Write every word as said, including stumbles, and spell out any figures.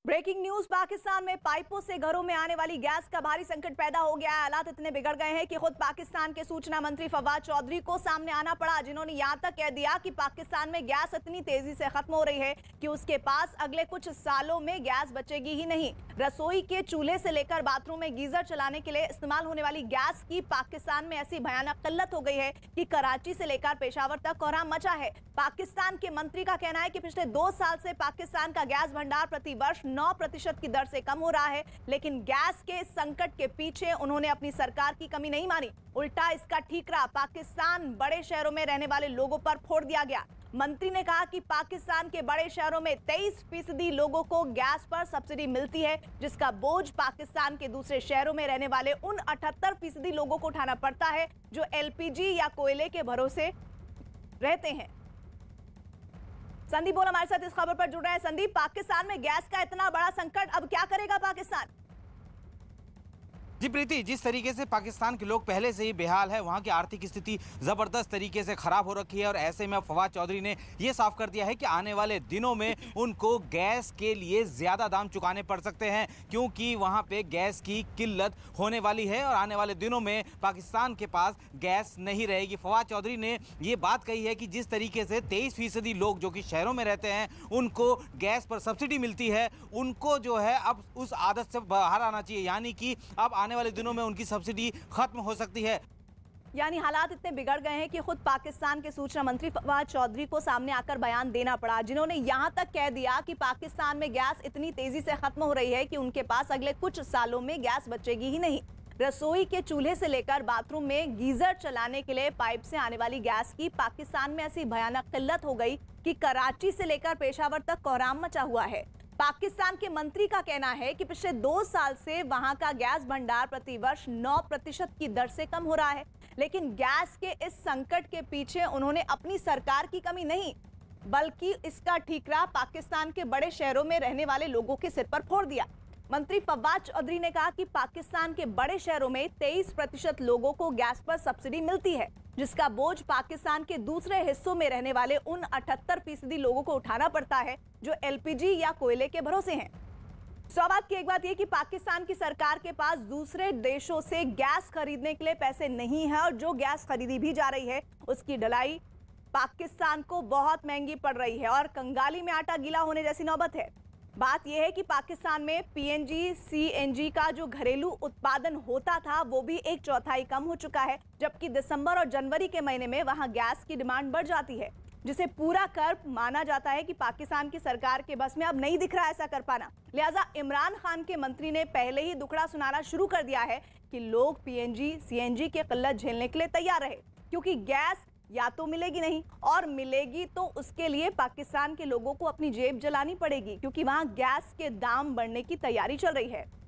Breaking news. Pakistan में पाइपों से घरों में आने वाली गैस का भारी संकट पैदा हो गया है। हालात इतने बिगड़ गए हैं कि खुद पाकिस्तान के सूचना मंत्री फवाद चौधरी को सामने आना पड़ा, जिन्होंने यहां तक कह दिया कि पाकिस्तान में गैस इतनी तेजी से खत्म हो रही है कि उसके पास अगले कुछ सालों में गैस बचेगी ही नहीं। रसोई के चूल्हे से लेकर बाथरूम में गीजर चलाने के लिए इस्तेमाल होने वाली गैस की पाकिस्तान में ऐसी भयानक किल्लत हो गई है कि कराची से लेकर पेशावर तक कोहराम मचा है। पाकिस्तान के मंत्री का कहना है कि पिछले दो साल से पाकिस्तान का गैस भंडार प्रति वर्ष नौ प्रतिशत की दर से कम हो रहा है, लेकिन गैस के संकट के पीछे उन्होंने अपनी सरकार की कमी नहीं मानी, उल्टा इसका ठीकरा पाकिस्तान बड़े शहरों में रहने वाले लोगों पर फोड़ दिया गया। मंत्री ने कहा कि पाकिस्तान के बड़े शहरों में तेईस फीसदी लोगों को गैस पर सब्सिडी मिलती है, जिसका बोझ पाकिस्तान के दूसरे शहरों में रहने वाले उन अठहत्तर फीसदी लोगों को उठाना पड़ता है जो एलपीजी या कोयले के भरोसे रहते हैं। संदीप बोल हमारे साथ इस खबर पर जुड़ रहे हैं। संदीप, पाकिस्तान में गैस का इतना बड़ा संकट, अब क्या करेगा पाकिस्तान? जी प्रीति, जिस तरीके से पाकिस्तान के लोग पहले से ही बेहाल है, वहाँ की आर्थिक स्थिति ज़बरदस्त तरीके से ख़राब हो रखी है और ऐसे में फवाद चौधरी ने ये साफ कर दिया है कि आने वाले दिनों में उनको गैस के लिए ज़्यादा दाम चुकाने पड़ सकते हैं, क्योंकि वहाँ पे गैस की किल्लत होने वाली है और आने वाले दिनों में पाकिस्तान के पास गैस नहीं रहेगी। फवाद चौधरी ने ये बात कही है कि जिस तरीके से तेईस फीसदी लोग जो कि शहरों में रहते हैं उनको गैस पर सब्सिडी मिलती है, उनको जो है अब उस आदत से बाहर आना चाहिए, यानी कि अब आने वाले दिनों में उनकी सब्सिडी खत्म हो सकती है। यानी हालात इतने बिगड़ गए हैं कि खुद पाकिस्तान के सूचना मंत्री फवाद चौधरी को सामने आकर बयान देना पड़ा, जिन्होंने यहां तक कह दिया कि पाकिस्तान में गैस इतनी तेजी से खत्म हो रही है कि उनके पास अगले कुछ सालों में गैस बचेगी ही नहीं। रसोई के चूल्हे से लेकर बाथरूम में गीजर चलाने के लिए पाइप से आने वाली गैस की पाकिस्तान में ऐसी भयानक किल्लत हो गई कि कराची से लेकर पेशावर तक कोहराम मचा हुआ है। पाकिस्तान के मंत्री का कहना है कि पिछले दो साल से वहां का गैस भंडार प्रति वर्ष नौ प्रतिशत की दर से कम हो रहा है, लेकिन गैस के इस संकट के पीछे उन्होंने अपनी सरकार की कमी नहीं, बल्कि इसका ठीकरा पाकिस्तान के बड़े शहरों में रहने वाले लोगों के सिर पर फोड़ दिया। मंत्री फवाद चौधरी ने कहा कि पाकिस्तान के बड़े शहरों में तेईस प्रतिशत लोगों को गैस पर सब्सिडी मिलती है, जिसका बोझ पाकिस्तान के दूसरे हिस्सों में रहने वाले उन अठहत्तर फीसदी लोगों को उठाना पड़ता है जो एलपीजी या कोयले के भरोसे हैं। स्वाभाविक की एक बात यह कि पाकिस्तान की सरकार के पास दूसरे देशों से गैस खरीदने के लिए पैसे नहीं है और जो गैस खरीदी भी जा रही है उसकी ढलाई पाकिस्तान को बहुत महंगी पड़ रही है और कंगाली में आटा गीला होने जैसी नौबत है। बात यह है कि पाकिस्तान में पीएनजी सीएनजी का जो घरेलू उत्पादन होता था वो भी एक चौथाई कम हो चुका है, जबकि दिसंबर और जनवरी के महीने में वहां गैस की डिमांड बढ़ जाती है, जिसे पूरा कर माना जाता है कि पाकिस्तान की सरकार के बस में अब नहीं दिख रहा ऐसा कर पाना। लिहाजा इमरान खान के मंत्री ने पहले ही दुखड़ा सुनाना शुरू कर दिया है कि लोग पीएनजी सीएनजी की किल्लत झेलने के लिए तैयार रहे, क्योंकि गैस या तो मिलेगी नहीं और मिलेगी तो उसके लिए पाकिस्तान के लोगों को अपनी जेब जलानी पड़ेगी, क्योंकि वहां गैस के दाम बढ़ने की तैयारी चल रही है।